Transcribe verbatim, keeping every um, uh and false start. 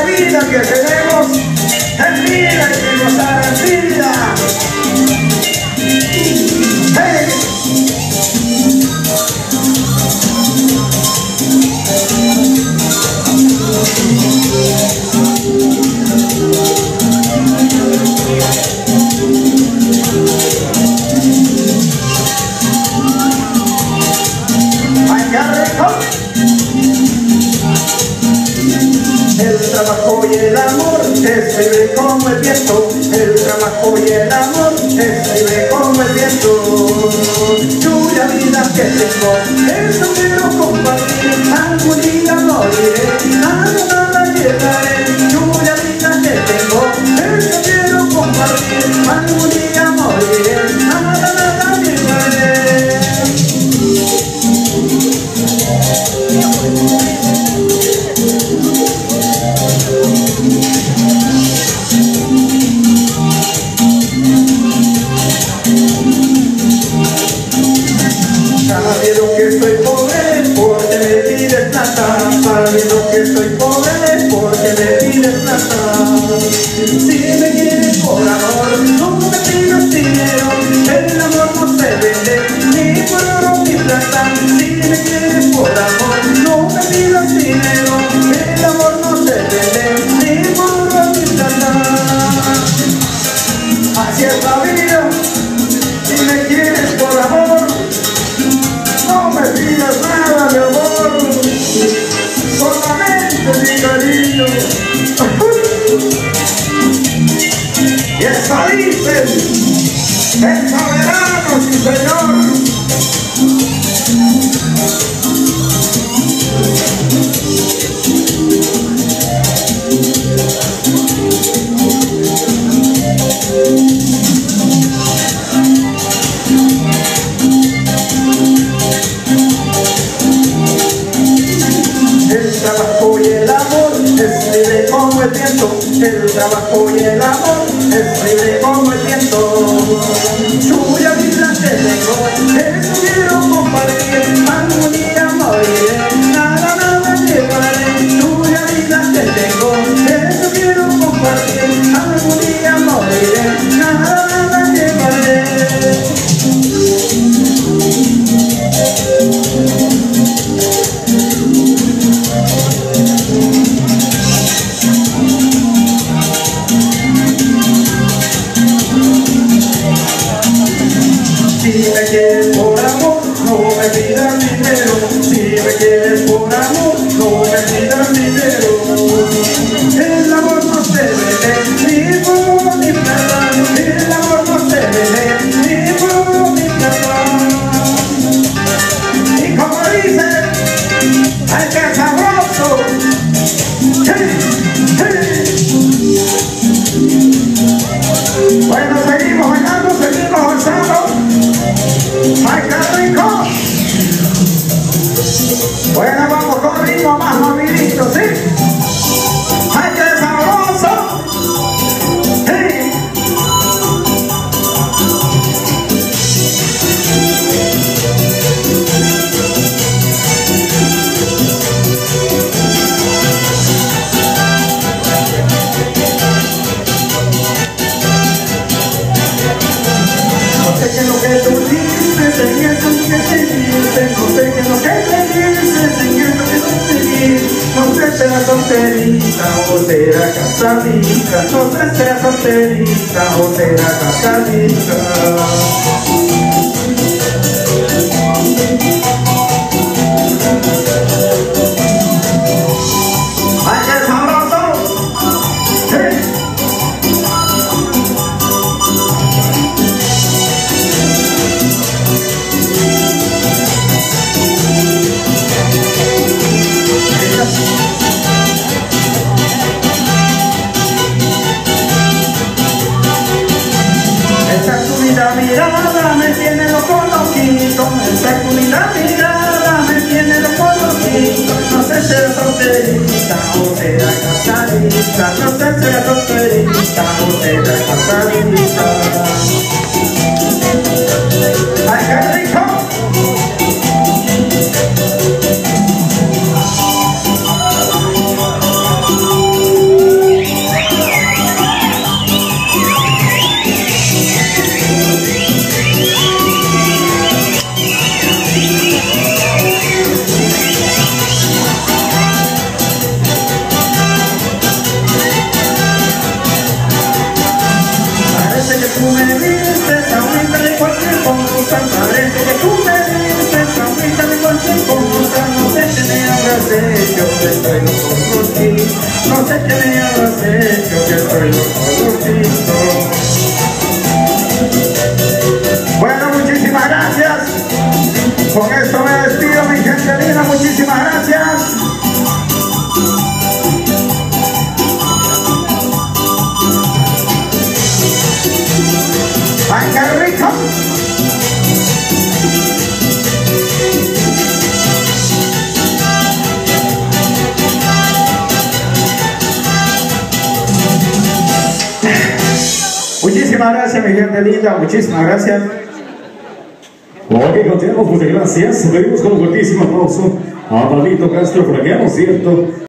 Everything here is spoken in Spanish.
la vida que tenemos en vida y que gozar en vida. ¡Hey! ¡Ay, qué rico! El trabajo y el amor es libre como el viento. El trabajo y el amor es libre como el viento. Tuya vida que tengo, eso quiero compartir. Algún día moriré, nada, nada llegaré. Tuya vida que tengo, eso quiero compartir. Algún día moriré, nada, nada llegaré. Sabiendo que estoy pobre porque me pides plata. Sabiendo que estoy pobre porque me pides plata. Si me quieres por amor, no me pidas dinero. El amor no se vende ni por oro ni plata. Si me quieres por amor, no me pidas dinero. El amor no se vende ni por oro ni plata. Así es la vida. Si me quieres por amor, no me pidas nada, mi amor, solamente mi cariño. Y esa dicen, esa verano, sí señor. El trabajo y el amor es libre como el viento. El trabajo y el amor es libre como el viento. Tuya vida que tengo, eso quiero compartir. Algún día moriré, nada, nada llevaré. Tuya vida que tengo, eso quiero compartir. Algún día moriré, nada, nada llevaré. Si me quieres por amor, no me pidas dinero. Si me quieres por amor, no me pidas dinero. El amor no se vende ni por oro ni plata. El amor no se vende ni por oro ni plata. Y como dice, ¡ay, qué sabroso! ¡Hey! ¡Hey! Bueno, seguimos bailando, seguimos avanzando. ¡Ay, qué rico! Bueno, vamos con ritmo más movidito, ¿sí? ¡Ay, qué sabroso! ¡Sí! No sé qué es lo que tú dices, en eso que te dices. No sé qué es lo que te dices, en eso que no te dices. No sé si será solterita o será casadita. No sé si será solterita o será casadita. ¡Ay, qué sabroso! ¡Sí! Esa cuida mirada me tiene loco loquito. Esa cuida mirada me tiene loco loquito. No sé si será solterita o será casadita. No sé si será solterita o será casadita. ¡Ay, qué rico! muchísimas gracias. ¡Ay, qué rico! Muchísimas gracias, mi gente linda, muchísimas gracias. Ok, continuamos, muchas gracias. Pedimos con un fuertísimo aplauso a Pablito Castro, fragueamos, ¿cierto?